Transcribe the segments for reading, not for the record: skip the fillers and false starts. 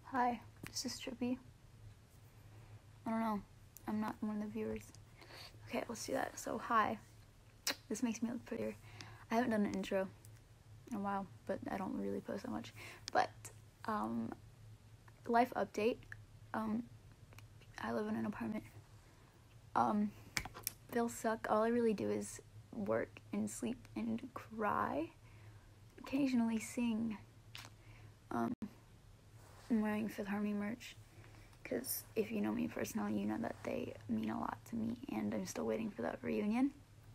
Hi, this is Trippy. I don't know. I'm not one of the viewers. Okay, let's do that. So, hi. This makes me look prettier. I haven't done an intro in a while, but I don't really post that much. But, life update. I live in an apartment. Bills suck. All I really do is work and sleep and cry. Occasionally sing. I'm wearing Fifth Harmony merch, because if you know me personally, you know that they mean a lot to me, and I'm still waiting for that reunion.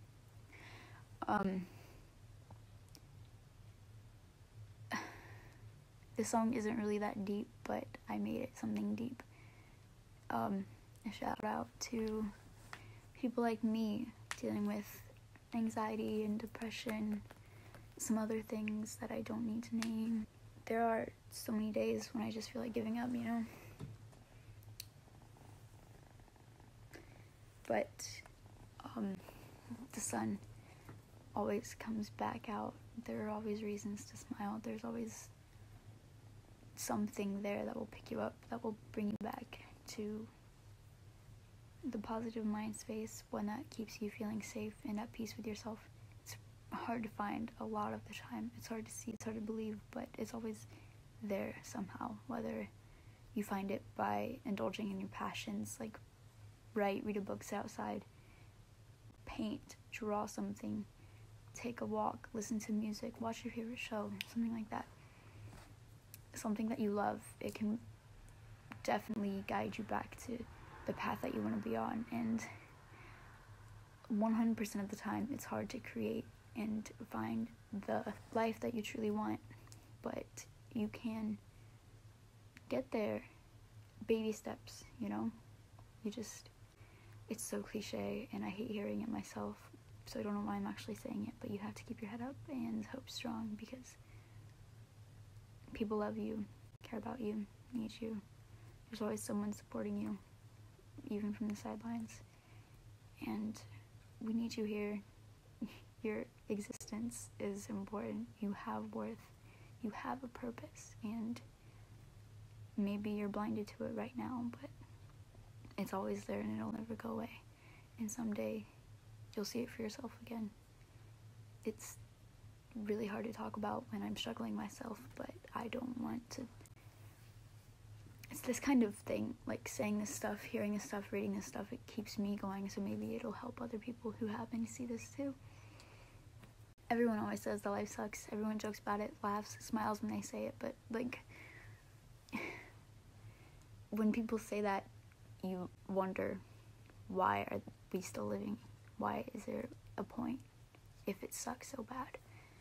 This song isn't really that deep, but I made it something deep. A shout out to people like me dealing with anxiety and depression, some other things that I don't need to name. There are so many days when I just feel like giving up, you know? But the sun always comes back out. There are always reasons to smile. There's always something there that will pick you up, that will bring you back to the positive mind space, one that keeps you feeling safe and at peace with yourself. It's hard to find a lot of the time. It's hard to see, it's hard to believe, but it's always there somehow, whether you find it by indulging in your passions, like write, read a book, sit outside, paint, draw something, take a walk, listen to music, watch your favorite show, something like that. Something that you love. It can definitely guide you back to the path that you want to be on, and 100% of the time it's hard to create and find the life that you truly want, but you can get there. Baby steps, you know? It's so cliche, and I hate hearing it myself, so I don't know why I'm actually saying it, but you have to keep your head up and hope strong, because people love you, care about you, need you. There's always someone supporting you, even from the sidelines, and we need you here. Your existence is important. You have worth. You have a purpose, and maybe you're blinded to it right now, but it's always there and it'll never go away. And someday you'll see it for yourself again. It's really hard to talk about when I'm struggling myself, but I don't want to. It's this kind of thing, like saying this stuff, hearing this stuff, reading this stuff, it keeps me going, so maybe it'll help other people who happen to see this too. Everyone always says that life sucks. Everyone jokes about it, laughs, smiles when they say it, but like, when people say that, you wonder, why are we still living? Why is there a point if it sucks so bad?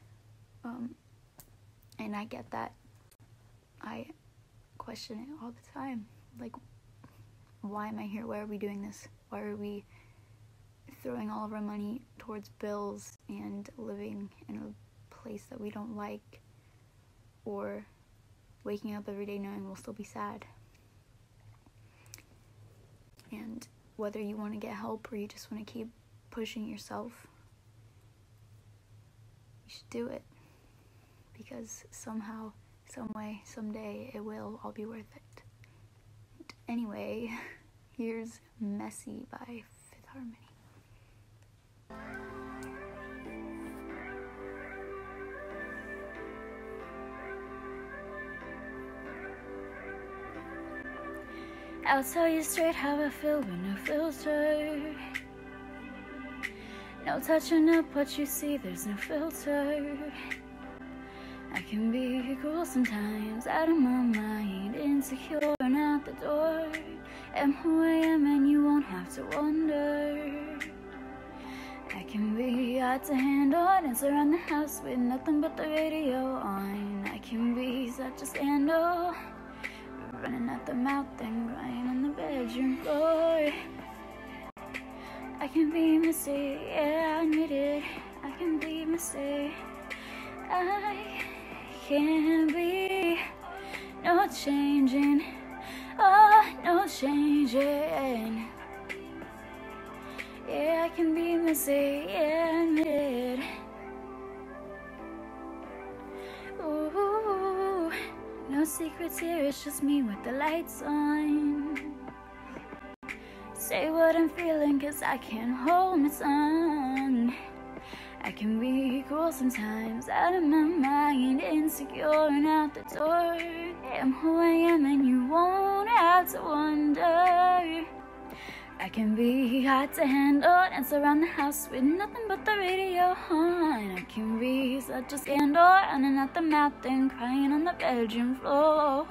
And I get that. I question it all the time. Like, why am I here? Why are we doing this? Why are we throwing all of our money towards bills and living in a place that we don't like, or waking up every day knowing we'll still be sad? And whether you want to get help or you just want to keep pushing yourself, you should do it, because somehow, some way, someday, it will all be worth it. Anyway, here's Messy by Fifth Harmony. I'll tell you straight how I feel with no filter. No touching up what you see, there's no filter. I can be cruel sometimes, out of my mind, insecure and out the door. Am who I am and you won't have to wonder. I can be hard to handle, dance around the house with nothing but the radio on. I can be such a scandal, running out the mouth and crying on the bedroom floor. I can be messy, yeah, I admit it. I can be messy. I can be no changing, oh, no changing. Yeah, I can be messy, yeah, I admit it. Ooh, no secrets here, it's just me with the lights on. Say what I'm feeling, cause I can't hold my tongue. I can be cool sometimes, out of my mind, insecure and out the door. Am who I am and you won't have to wonder. I can be hard to handle, dance around the house with nothing but the radio on. I can be such a scandal, running out the mouth and crying on the bedroom floor.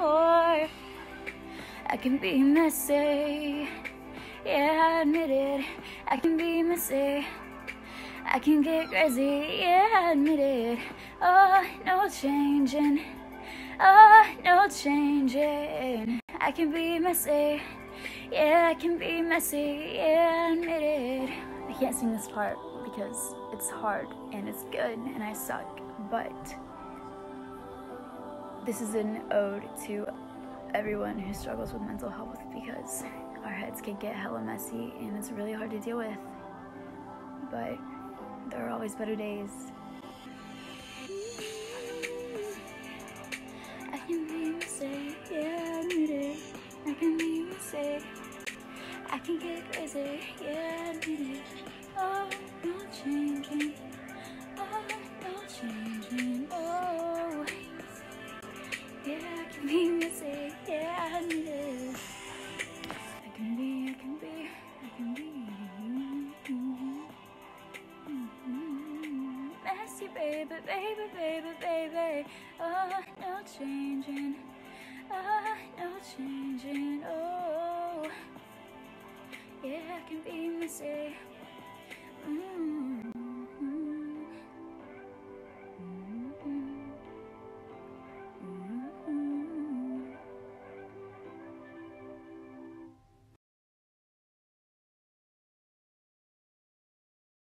I can be messy, yeah, I admit it. I can be messy, I can get crazy, yeah, I admit it. Oh, no changing, oh, no changing. I can be messy, yeah, I can be messy, yeah, I admit it. I can't sing this part because it's hard and it's good and I suck, but this is an ode to everyone who struggles with mental health, because our heads can get hella messy and it's really hard to deal with, but there are always better days. I can be messy, yeah, I admit it. I can be messy, I can get crazy, yeah, I admit it. Oh, no changing, oh, no changing, oh. Yeah, I can be messy, yeah, I admit it. I can be messy, baby, baby, baby, baby. Oh,